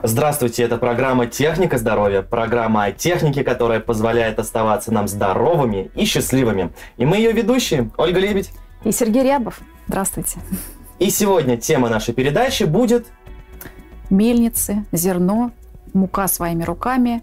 Здравствуйте, это программа «Техника здоровья», программа о технике, которая позволяет оставаться нам здоровыми и счастливыми. И мы ее ведущие, Ольга Лебедь и Сергей Рябов. Здравствуйте. И сегодня тема нашей передачи будет... Мельницы, зерно, мука своими руками.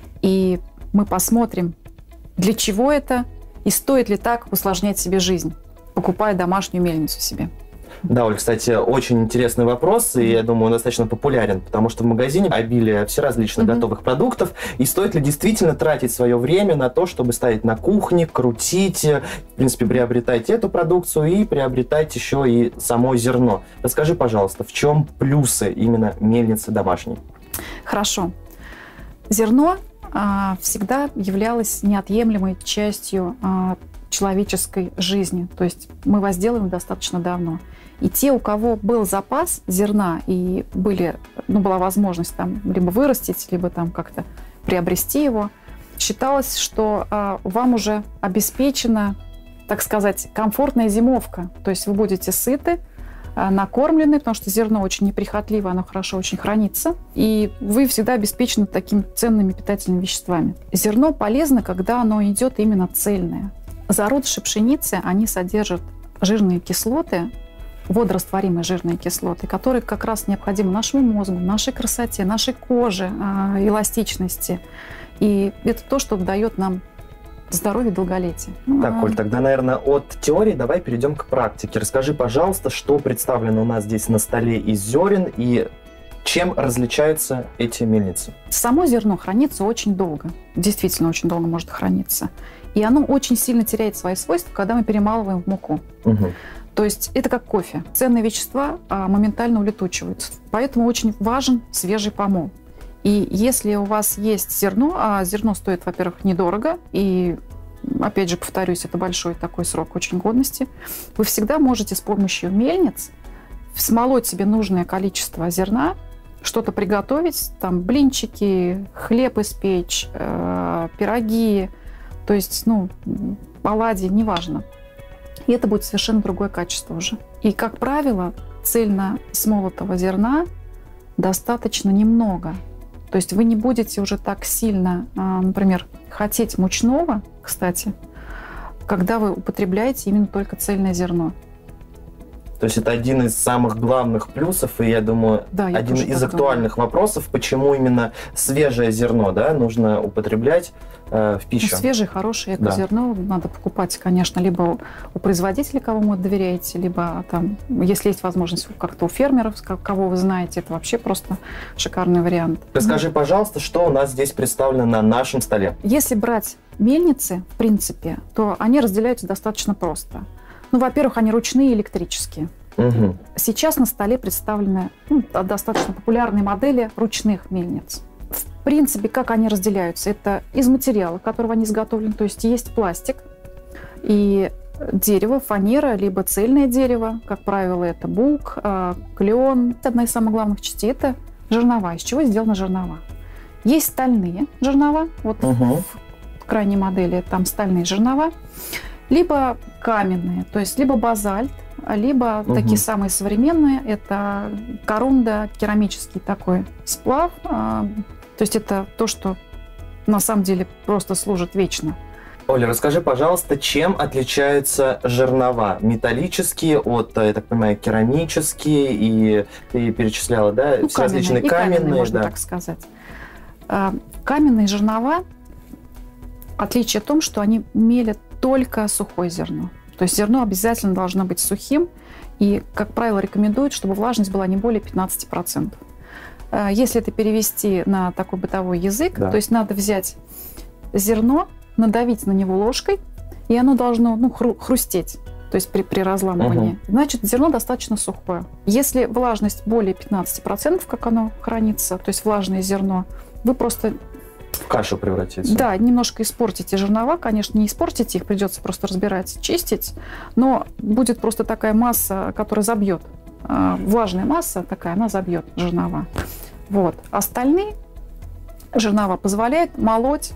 И мы посмотрим, для чего это и стоит ли так усложнять себе жизнь, покупая домашнюю мельницу себе. Да, Оль, кстати, очень интересный вопрос, и, я думаю, он достаточно популярен, потому что в магазине обилие всеразличных готовых продуктов, и стоит ли действительно тратить свое время на то, чтобы ставить на кухне, крутить, в принципе, приобретать эту продукцию и приобретать еще и само зерно. Расскажи, пожалуйста, в чем плюсы именно мельницы домашней? Хорошо. Зерно всегда являлось неотъемлемой частью человеческой жизни, то есть мы возделываем достаточно давно. И те, у кого был запас зерна и была возможность там либо вырастить, либо там как-то приобрести его, считалось, что вам уже обеспечена, так сказать, комфортная зимовка. То есть вы будете сыты, накормлены, потому что зерно очень неприхотливо, оно хорошо очень хранится, и вы всегда обеспечены такими ценными питательными веществами. Зерно полезно, когда оно идет именно цельное. Зародыши пшеницы, они содержат жирные кислоты, водорастворимые жирные кислоты, которые как раз необходимы нашему мозгу, нашей красоте, нашей коже, эластичности. И это то, что дает нам здоровье и долголетие. Так, Оль, тогда, наверное, от теории давай перейдем к практике. Расскажи, пожалуйста, что представлено у нас здесь на столе из зерен и чем различаются эти мельницы? Само зерно хранится очень долго. Действительно, очень долго может храниться. И оно очень сильно теряет свои свойства, когда мы перемалываем в муку. То есть это как кофе. Ценные вещества моментально улетучиваются. Поэтому очень важен свежий помол. И если у вас есть зерно, а зерно стоит, во-первых, недорого, и, опять же, повторюсь, это большой такой срок очень годности, вы всегда можете с помощью мельниц смолоть себе нужное количество зерна, что-то приготовить, там блинчики, хлеб испечь, пироги, то есть, оладьи, неважно. И это будет совершенно другое качество уже. И, как правило, цельно смолотого зерна достаточно немного. То есть вы не будете уже так сильно, например, хотеть мучного, кстати, когда вы употребляете именно только цельное зерно. То есть это один из самых главных плюсов, и, я думаю, один из актуальных вопросов, почему именно свежее зерно нужно употреблять в пищу. Свежее, хорошее экозерно надо покупать, конечно, либо у производителя, кому вы доверяете, либо там, если есть возможность, как-то у фермеров, кого вы знаете, это вообще просто шикарный вариант. Расскажи, пожалуйста, что у нас здесь представлено на нашем столе? Если брать мельницы, в принципе, то они разделяются достаточно просто. Во-первых, они ручные и электрические. Сейчас на столе представлены достаточно популярные модели ручных мельниц. В принципе, как они разделяются? Это из материала, которого они изготовлены, то есть есть пластик и дерево, фанера, либо цельное дерево. Как правило, это бук, клен. Одна из самых главных частей – это жернова. Из чего сделаны жернова? Есть стальные жернова. В крайней модели там стальные жернова. Либо каменные, то есть либо базальт, либо такие самые современные, это корунда, керамический такой сплав. То есть это то, что на самом деле просто служит вечно. Оля, расскажи, пожалуйста, чем отличаются жернова? Металлические от, я так понимаю, керамические, и ты перечисляла, все различные каменные, можно так сказать. Каменные жернова, отличие в том, что они мелят только сухое зерно. То есть зерно обязательно должно быть сухим, и, как правило, рекомендуют, чтобы влажность была не более 15%. Если это перевести на такой бытовой язык, то есть надо взять зерно, надавить на него ложкой, и оно должно хрустеть, то есть при разламывании. Значит, зерно достаточно сухое. Если влажность более 15%, как оно хранится, то есть влажное зерно, вы просто... В кашу превратится. Да, немножко испортите жернова. Конечно, не испортите их, придется просто разбирать, чистить. Но будет просто такая масса, которая забьет. Влажная масса такая, она забьет жернова. Остальные жернова позволяют молоть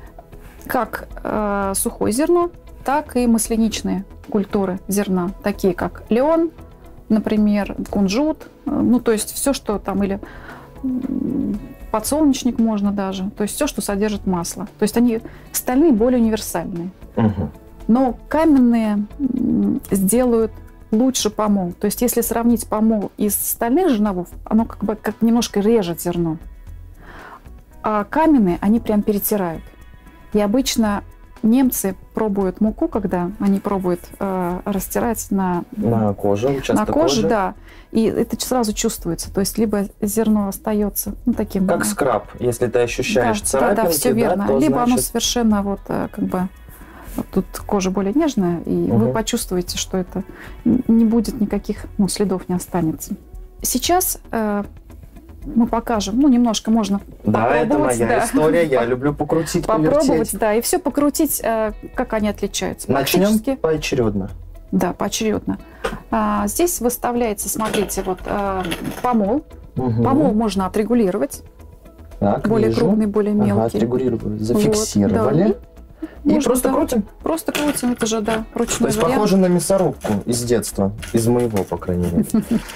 как сухое зерно, так и масляничные культуры зерна, такие как лен, например, кунжут. То есть все, что там, или подсолнечник можно даже. То есть все, что содержит масло. То есть они стальные более универсальные. Угу. Но каменные сделают лучше помол. То есть если сравнить помол из стальных жерновов, оно как немножко режет зерно. А каменные, они прям перетирают. И обычно немцы пробуют муку, когда они пробуют растирать на коже, участок на коже, кожи. Да. И это сразу чувствуется. То есть либо зерно остается таким... Как скраб. Если ты ощущаешь царапинки, да, все верно. то либо оно значит... совершенно тут кожа более нежная, и вы почувствуете, что это не будет никаких следов, не останется. Сейчас мы покажем, немножко можно попробовать. Это моя история, я люблю покрутить, попробовать, повертеть. Да, и все покрутить, как они отличаются. Начнем поочередно. Да, поочередно. Здесь выставляется, смотрите, помол. Угу. Помол можно отрегулировать. Так, более крупный, более мелкий. Отрегулировали, зафиксировали. Да. И просто крутим? Просто крутим, это же, да, ручной вариант. То есть вариант. похоже на мясорубку из детства, из моего, по крайней мере.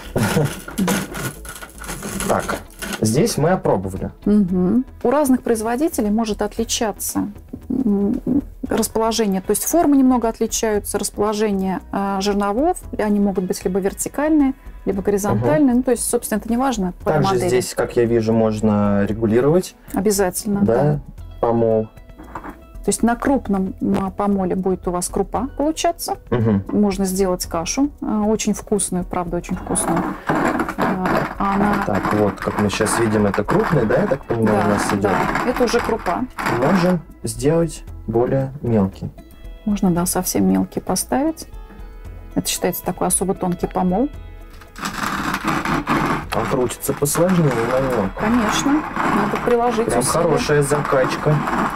Так, здесь мы опробовали. У разных производителей может отличаться расположение, то есть формы немного отличаются, расположение жерновов, они могут быть либо вертикальные, либо горизонтальные, то есть, собственно, это не важно. Также модели. Здесь, как я вижу, можно регулировать. Обязательно, да. Помол. То есть на крупном помоле будет у вас крупа получаться. Можно сделать кашу, очень вкусную, правда, очень вкусную. Так, вот, как мы сейчас видим, это крупный, да, я так понимаю, у нас идет? Да, это уже крупа. Можем сделать более мелкий. Можно, да, совсем мелкий поставить. Это считается такой особо тонкий помол. Он крутится посложнее, наверное. Конечно, надо приложить прям усилия. Хорошая закачка.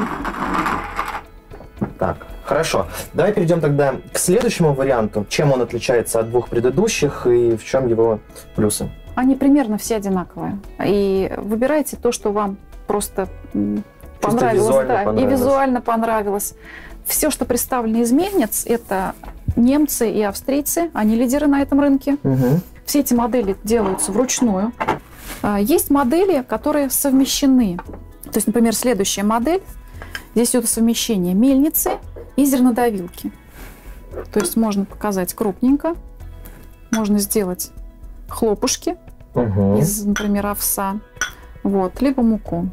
Так, хорошо. Давай перейдем тогда к следующему варианту. Чем он отличается от двух предыдущих и в чем его плюсы? Они примерно все одинаковые. И выбирайте то, что вам просто понравилось. И визуально понравилось. Все, что представлено из мельниц, это немцы и австрийцы. Они лидеры на этом рынке. Все эти модели делаются вручную. Есть модели, которые совмещены. То есть, например, следующая модель. Здесь идет совмещение мельницы и зернодавилки. То есть можно показать крупненько. Можно сделать хлопушки из, например, овса. Либо муку.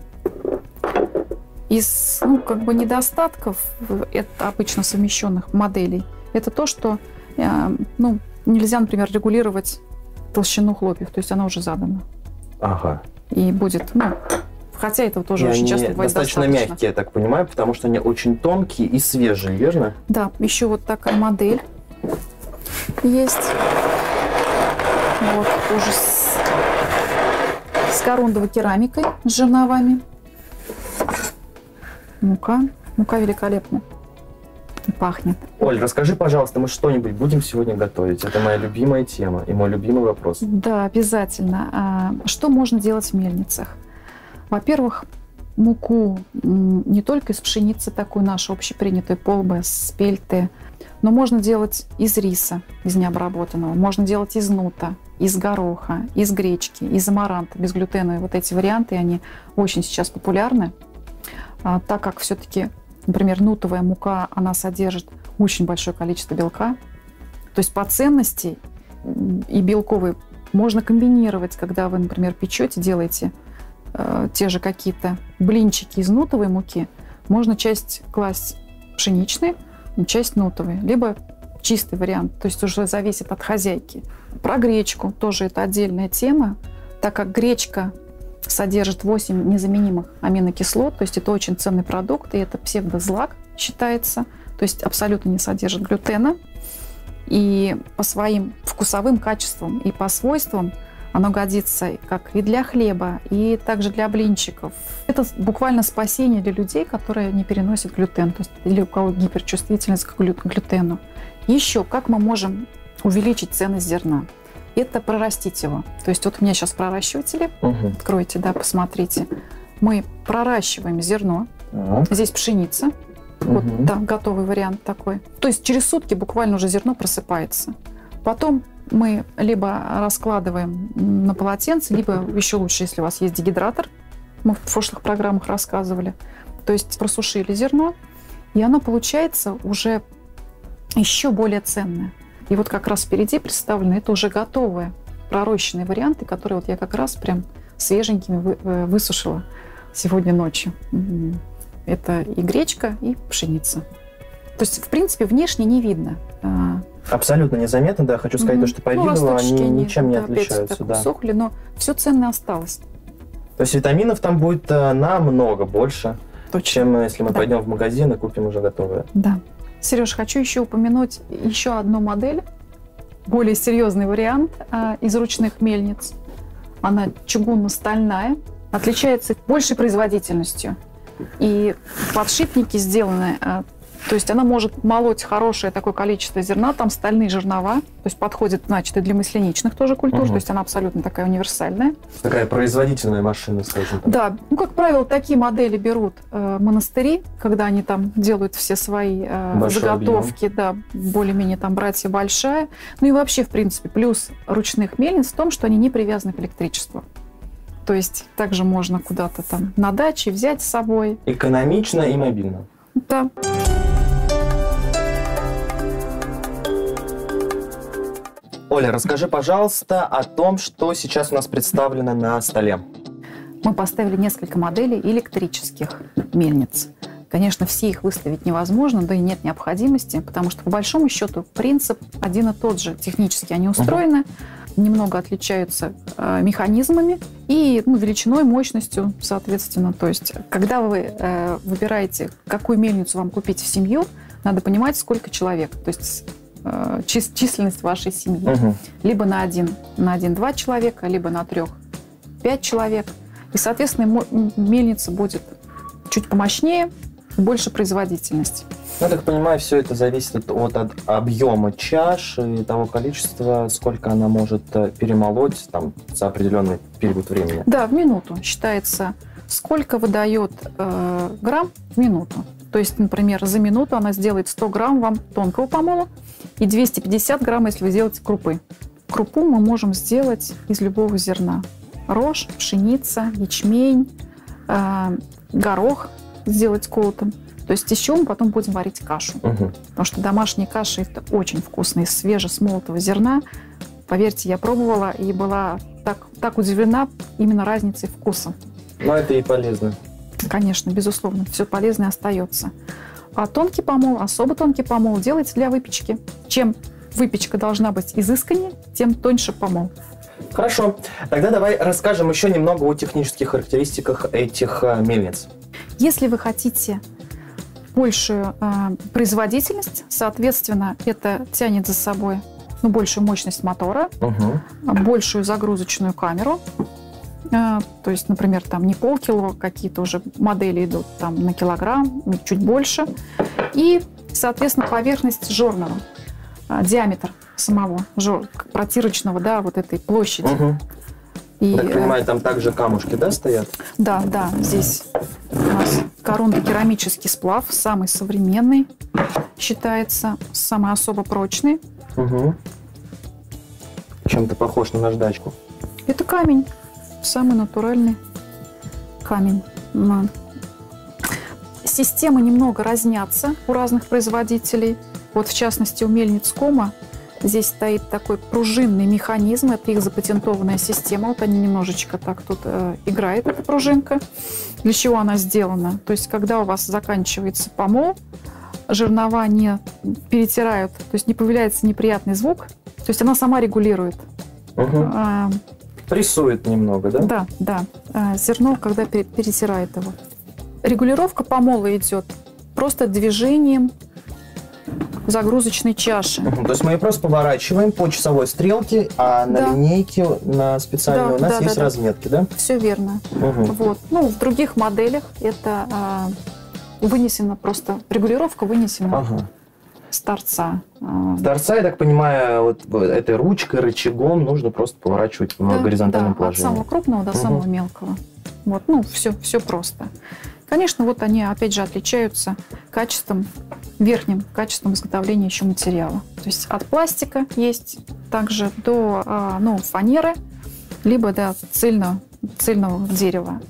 Из недостатков это обычно совмещенных моделей это то, что нельзя, например, регулировать толщину хлопьев. То есть она уже задана. Ага. И будет, хотя это тоже очень часто бывает достаточно мягкие, я так понимаю, потому что они очень тонкие и свежие, верно? Да, еще вот такая модель есть. Тоже с корундовой керамикой, с жерновами. Мука великолепная. И пахнет. Оль, расскажи, пожалуйста, мы что-нибудь будем сегодня готовить? Это моя любимая тема и мой любимый вопрос. Да, обязательно. Что можно делать в мельницах? Во-первых, муку не только из пшеницы, такой нашу общепринятую, полбы, спельты, но можно делать из риса, из необработанного, можно делать из нута, из гороха, из гречки, из амаранта, безглютеновые. Вот эти варианты, они очень сейчас популярны, так как все-таки, например, нутовая мука, она содержит очень большое количество белка. То есть по ценности и белковые можно комбинировать, когда вы, например, печете, делаете те же какие-то блинчики из нутовой муки, можно часть класть пшеничной, часть нутовой, либо чистый вариант, то есть уже зависит от хозяйки. Про гречку тоже это отдельная тема, так как гречка содержит 8 незаменимых аминокислот, то есть это очень ценный продукт, и это псевдозлак считается, то есть абсолютно не содержит глютена, и по своим вкусовым качествам и по свойствам оно годится как и для хлеба, и также для блинчиков. Это буквально спасение для людей, которые не переносят глютен, то есть или у кого гиперчувствительность к глютену. Еще как мы можем увеличить ценность зерна? Это прорастить его. То есть вот у меня сейчас проращиватели. Откройте, да, посмотрите. Мы проращиваем зерно. Здесь пшеница. Вот, да, готовый вариант такой. То есть через сутки буквально уже зерно просыпается. Потом мы либо раскладываем на полотенце, либо еще лучше, если у вас есть дегидратор. Мы в прошлых программах рассказывали. То есть просушили зерно, и оно получается уже еще более ценное. И вот как раз впереди представлены это уже готовые пророщенные варианты, которые вот я как раз прям свеженькими высушила сегодня ночью. Это и гречка, и пшеница. То есть, в принципе, внешне не видно. Абсолютно незаметно, да. Хочу сказать, что по виду они ничем не отличаются. Да. Сохли, но все ценное осталось. То есть витаминов там будет намного больше, чем если мы пойдем в магазин и купим уже готовые. Да. Сереж, хочу еще упомянуть еще одну модель, более серьезный вариант из ручных мельниц. Она чугунно-стальная, отличается большей производительностью. И подшипники сделаны, то есть она может молоть хорошее такое количество зерна, там стальные жернова, то есть подходит, значит, и для масляничных тоже культур, то есть она абсолютно такая универсальная. Такая производительная машина, скажем так. Да, ну, как правило, такие модели берут монастыри, когда они там делают все свои заготовки, да, более-менее там братья большая. Ну и вообще, в принципе, плюс ручных мельниц в том, что они не привязаны к электричеству. То есть также можно куда-то там на даче взять с собой. Экономично и мобильно. Да. Оля, расскажи, пожалуйста, о том, что сейчас у нас представлено на столе. Мы поставили несколько моделей электрических мельниц. Конечно, все их выставить невозможно, да и нет необходимости, потому что, по большому счету, принцип один и тот же. Технически они устроены, немного отличаются механизмами и величиной, мощностью, соответственно. То есть, когда вы выбираете, какую мельницу вам купить в семью, надо понимать, сколько человек. То есть численность вашей семьи. Либо на 1-2 человека, либо на 3-5 человек. И, соответственно, мельница будет чуть помощнее, больше производительность. Я так понимаю, все это зависит от объема чаш и того количества, сколько она может перемолоть там, за определенный период времени. Да, в минуту считается, сколько выдает грамм в минуту. То есть, например, за минуту она сделает 100 грамм вам тонкого помола и 250 грамм, если вы сделаете крупы. Крупу мы можем сделать из любого зерна. Рожь, пшеница, ячмень, горох сделать колотым. То есть еще мы потом будем варить кашу. Потому что домашние каши – это очень вкусно из свежесмолотого зерна. Поверьте, я пробовала и была так удивлена именно разницей вкуса. Но это и полезно. Конечно, безусловно, все полезное остается. А тонкий помол, особо тонкий помол делается для выпечки. Чем выпечка должна быть изысканнее, тем тоньше помол. Хорошо. Тогда давай расскажем еще немного о технических характеристиках этих мельниц. Если вы хотите большую производительность, соответственно, это тянет за собой большую мощность мотора, большую загрузочную камеру. То есть, например, там не полкило, какие-то уже модели идут там на килограмм, чуть больше. И, соответственно, поверхность жорного, диаметр самого протирочного, да, вот этой площади. И, так понимаю, там также камушки, да, стоят? Да, да, здесь у нас коронно-керамический сплав, самый современный, считается, самый особо прочный. Чем-то похож на наждачку. Это камень. Самый натуральный камень. Системы немного разнятся у разных производителей. Вот в частности у мельниц Кома здесь стоит такой пружинный механизм. Это их запатентованная система. Вот они немножечко так тут играет, эта пружинка. Для чего она сделана? То есть когда у вас заканчивается помол, жернова не перетирают, то есть не появляется неприятный звук. То есть она сама регулирует. Прессует немного, да? Да, да. Зерно, когда перетирает его. Регулировка помола идет просто движением загрузочной чаши. То есть мы ее просто поворачиваем по часовой стрелке, а на линейке, на специальной у нас есть разметки, да? Все верно. Вот. В других моделях это вынесено просто, регулировка вынесена с торца. С торца, я так понимаю, вот этой ручкой, рычагом нужно просто поворачивать в горизонтальном положении. От самого крупного до самого мелкого. Вот, ну, все просто. Конечно, вот они, опять же, отличаются качеством, верхним качеством изготовления еще материала. То есть от пластика есть также до фанеры, либо до цельного дерева.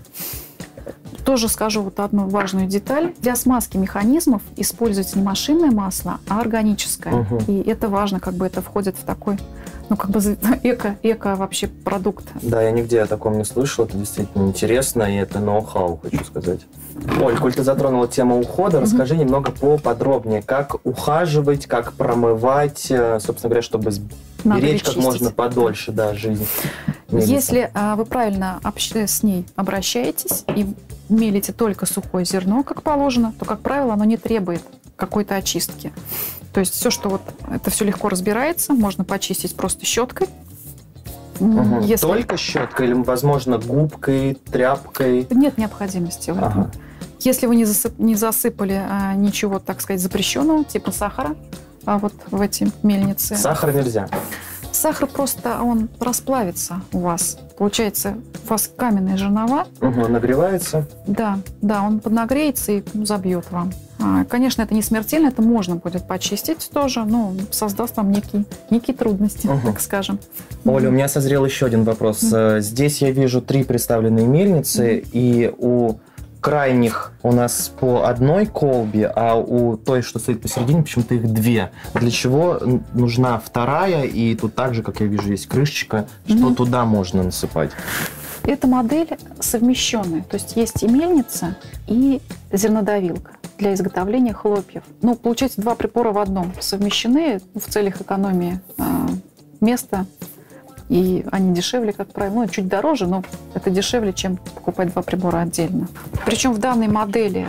Тоже скажу вот одну важную деталь. Для смазки механизмов используется не машинное масло, а органическое. И это важно, как бы это входит в такой, ну, как бы эко вообще продукт. Да, я нигде о таком не слышал. Это действительно интересно, и это ноу-хау, хочу сказать. Оль, коль ты затронула тему ухода, расскажи немного поподробнее, как ухаживать, как промывать, собственно говоря, чтобы беречь как можно подольше, да, жизнь. Если вы правильно с ней обращаетесь и мелите только сухое зерно, как положено, то, как правило, оно не требует какой-то очистки. То есть все, что вот это все легко разбирается, можно почистить просто щеткой. Если... Только щеткой или, возможно, губкой, тряпкой? Нет необходимости в этом. Если вы не засыпали ничего, так сказать, запрещенного, типа сахара, вот в эти мельницы. Сахар нельзя? Сахар просто, он расплавится у вас. Получается, у вас каменные жернова. Нагревается? Да, он поднагреется и забьет вам. Конечно, это не смертельно, это можно будет почистить тоже, но создаст вам некие трудности, так скажем. Оля, у меня созрел еще один вопрос. Здесь я вижу 3 представленные мельницы, и у крайних у нас по одной колбе, а у той, что стоит посередине, почему-то их 2. Для чего нужна вторая? И тут также, как я вижу, есть крышечка. Что туда можно насыпать? Эта модель совмещенная. То есть есть и мельница, и зернодавилка для изготовления хлопьев. Ну, получается, 2 прибора в одном совмещены в целях экономии места. И они дешевле, как правило, чуть дороже, но это дешевле, чем покупать 2 прибора отдельно. Причем в данной модели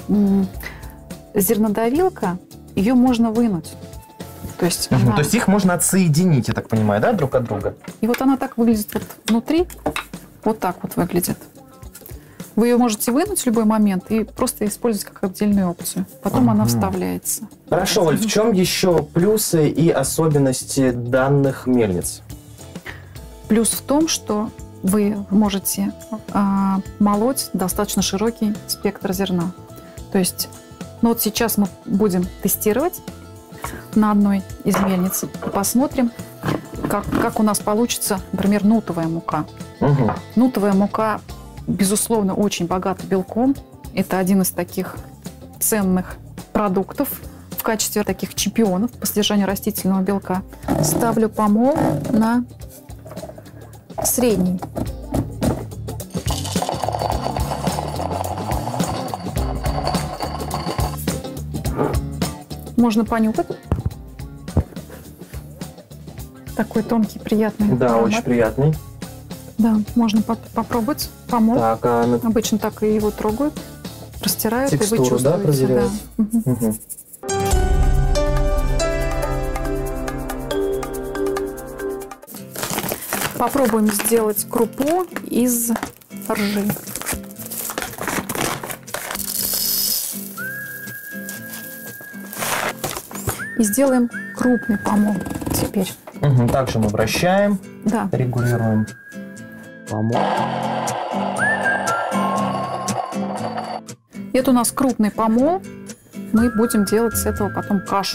зернодавилка, ее можно вынуть. То есть, то есть их можно отсоединить, я так понимаю, да, друг от друга? И вот она так выглядит вот внутри, вот так вот выглядит. Вы ее можете вынуть в любой момент и просто использовать как отдельную опцию. Потом она вставляется. Хорошо, Оль, в чем еще плюсы и особенности данных мельниц? Плюс в том, что вы можете молоть достаточно широкий спектр зерна. То есть, вот сейчас мы будем тестировать на одной из мельниц и посмотрим, как у нас получится, например, нутовая мука. Нутовая мука, безусловно, очень богата белком. Это один из таких ценных продуктов в качестве таких чемпионов по содержанию растительного белка. Ставлю помол на средний. Можно понюхать. Такой тонкий, приятный аромат. Очень приятный. Да, можно попробовать помол. Так, обычно так и его трогают, растирают, текстуру, и вы чувствуете. Да, проверяют? Да. Попробуем сделать крупу из ржи. И сделаем крупный помол теперь. Также мы вращаем, регулируем помол. Это у нас крупный помол. Мы будем делать с этого потом кашу.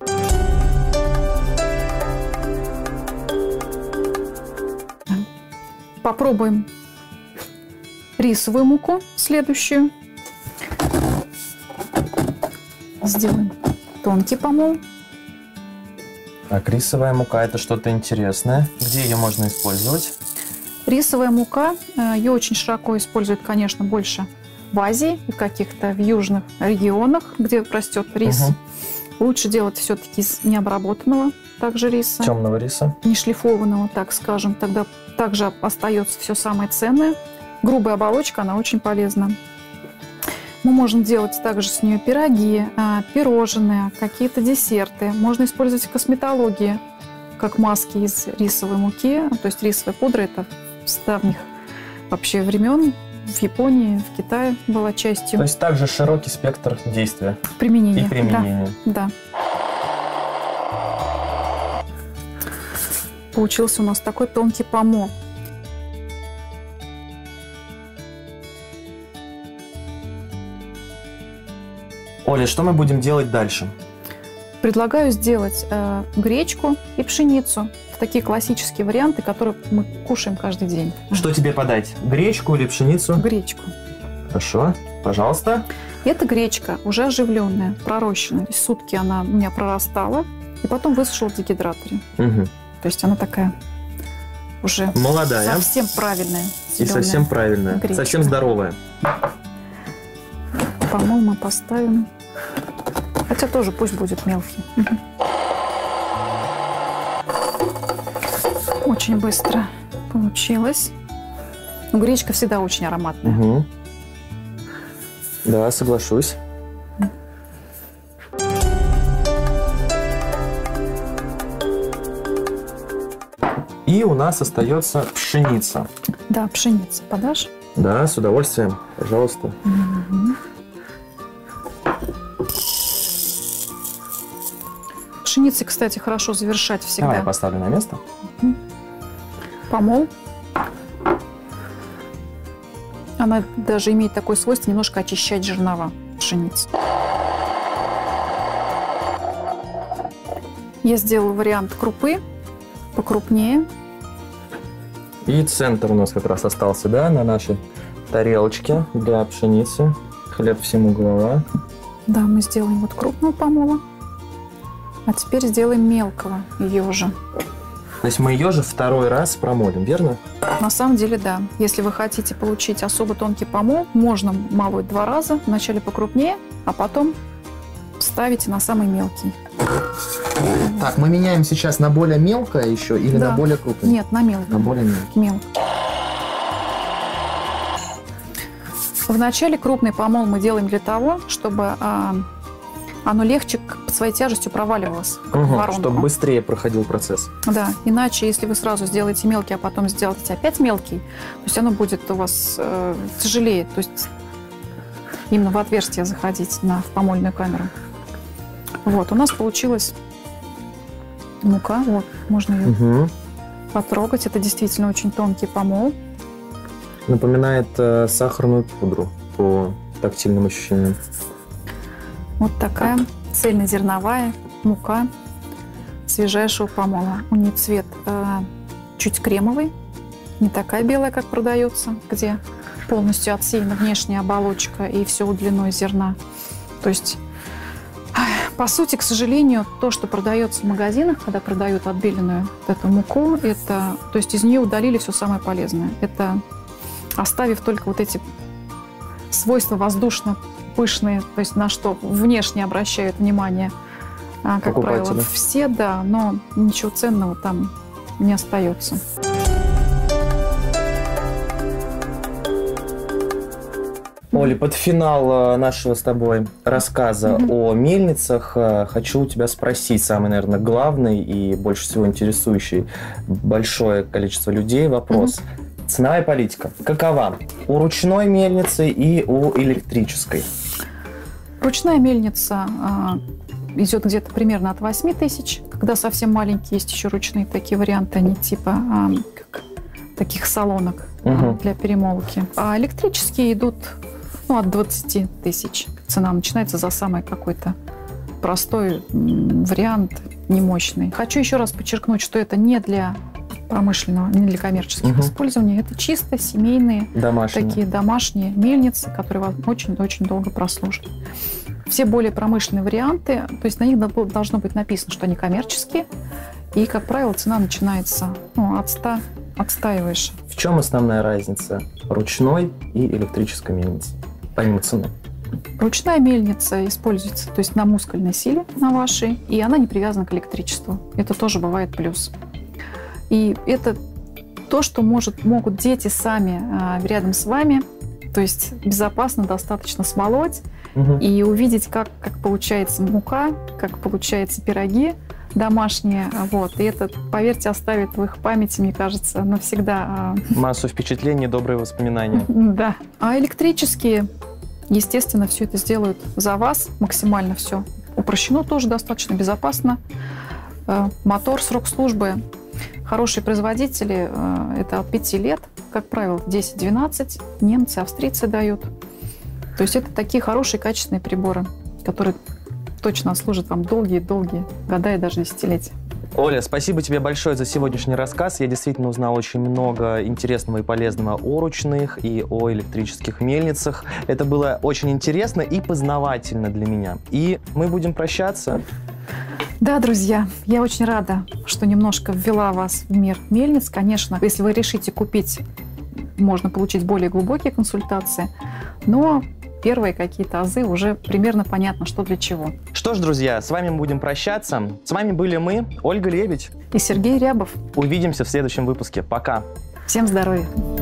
Попробуем рисовую муку следующую. Сделаем тонкий помол. Так, рисовая мука – это что-то интересное. Где ее можно использовать? Рисовая мука, ее очень широко используют, конечно, больше в Азии и каких-то в южных регионах, где растет рис. Лучше делать все-таки из необработанного также риса. Темного риса. Не шлифованного, так скажем. Тогда также остается все самое ценное. Грубая оболочка, она очень полезна. Мы можем делать также с нее пироги, пирожные, какие-то десерты. Можно использовать в косметологии, как маски из рисовой муки. То есть рисовая пудра – это с давних вообще времен. В Японии, в Китае была частью. То есть также широкий спектр действия. Применения. И применения. Да. Получился у нас такой тонкий помол. Оля, что мы будем делать дальше? Предлагаю сделать гречку и пшеницу. Это такие классические варианты, которые мы кушаем каждый день. Что тебе подать? Гречку или пшеницу? Гречку. Хорошо, пожалуйста. Это гречка, уже оживленная, пророщенная. То есть сутки она у меня прорастала, и потом высушила в дегидраторе. Угу. То есть она такая уже молодая. Совсем правильная. И совсем правильная. Гречка. Совсем здоровая. Помол мы поставим. Хотя тоже пусть будет мелкий. Очень быстро получилось. Но гречка всегда очень ароматная. Угу. Да, соглашусь. И у нас остается пшеница. Да, пшеница. Подашь? Да, с удовольствием. Пожалуйста. Угу. Пшеницей, кстати, хорошо завершать всегда. Давай я поставлю на место. Помол. Она даже имеет такое свойство немножко очищать жернова пшеницы. Я сделала вариант крупы покрупнее. И центр у нас как раз остался, да, на нашей тарелочке для пшеницы. Хлеб всему голова. Да, мы сделаем вот крупного помола. А теперь сделаем мелкого ее же. То есть мы ее же второй раз промолим, верно? На самом деле, да. Если вы хотите получить особо тонкий помол, можно молоть 2 раза. Вначале покрупнее, а потом ставите на самый мелкий. Так, мы меняем сейчас на более мелкое еще или Да. на более крупное? Нет, на мелкий. На более мелкий. Мелкий. Вначале крупный помол мы делаем для того, чтобы оно легче под своей тяжестью проваливалось в воронку. Чтобы быстрее проходил процесс. Да, иначе, если вы сразу сделаете мелкий, а потом сделаете опять мелкий, то есть оно будет у вас тяжелее, то есть именно в отверстие заходить в помольную камеру. Вот, у нас получилась мука, вот, можно ее потрогать, это действительно очень тонкий помол. Напоминает сахарную пудру по тактильным ощущениям. Вот такая цельнозерновая мука свежайшего помола. У нее цвет чуть кремовый, не такая белая, как продается, где полностью отсеяна внешняя оболочка и все удлиной зерна. То есть, по сути, к сожалению, то, что продается в магазинах, когда продают отбеленную вот эту муку, это, то есть из нее удалили все самое полезное. Это оставив только вот эти свойства воздушно-пышные, то есть на что внешне обращают внимание, как правило, все, да, но ничего ценного там не остается. Оля, под финал нашего с тобой рассказа о мельницах хочу у тебя спросить самый, наверное, главный и больше всего интересующий большое количество людей вопрос. Ценовая политика какова у ручной мельницы и у электрической? Ручная мельница идет где-то примерно от 8 тысяч. Когда совсем маленькие, есть еще ручные такие варианты, они типа как таких солонок для перемолки. А электрические идут от 20 тысяч. Цена начинается за самый какой-то простой вариант, немощный. Хочу еще раз подчеркнуть, что это не для промышленного, не для коммерческих использований. Это чисто семейные, такие домашние мельницы, которые вам очень-очень долго прослужат. Все более промышленные варианты, то есть на них должно быть написано, что они коммерческие, и, как правило, цена начинается от 100, отстаиваешь. В чем основная разница ручной и электрической мельницы, помимо цены? Ручная мельница используется, то есть на мускульной силе, на вашей, и она не привязана к электричеству. Это тоже бывает плюс. И это то, что могут дети сами рядом с вами, то есть безопасно достаточно смолоть и увидеть, как получается мука, как получаются пироги домашние. Вот. И это, поверьте, оставит в их памяти, мне кажется, навсегда. Массу впечатлений, добрые воспоминания. Да. А электрические, естественно, все это сделают за вас, максимально все упрощено, тоже достаточно безопасно. Мотор, срок службы. Хорошие производители – это от 5 лет, как правило, 10-12. Немцы, австрийцы дают. То есть это такие хорошие, качественные приборы. который точно служит вам долгие-долгие года и даже десятилетия. Оля, спасибо тебе большое за сегодняшний рассказ. Я действительно узнал очень много интересного и полезного о ручных и о электрических мельницах. Это было очень интересно и познавательно для меня. И мы будем прощаться. Да, друзья, я очень рада, что немножко ввела вас в мир мельниц. Конечно, если вы решите купить, можно получить более глубокие консультации, но первые какие-то азы уже примерно понятно, что для чего. Что ж, друзья, с вами мы будем прощаться. С вами были мы, Ольга Лебедь и Сергей Рябов. Увидимся в следующем выпуске. Пока. Всем здоровья.